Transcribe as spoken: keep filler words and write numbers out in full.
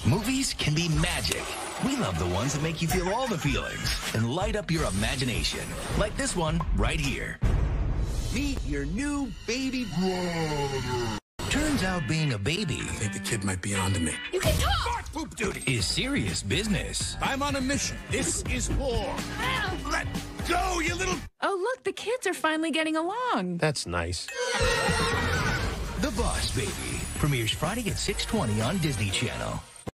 Movies can be magic. We love the ones that make you feel all the feelings and light up your imagination. Like this one right here. Meet your new baby brother. Turns out being a baby, I think the kid might be onto me. You can talk! poop duty is serious business. I'm on a mission. This is war. Let go, you little... Oh, look, the kids are finally getting along. That's nice. The Boss Baby premieres Friday at six twenty on Disney Channel.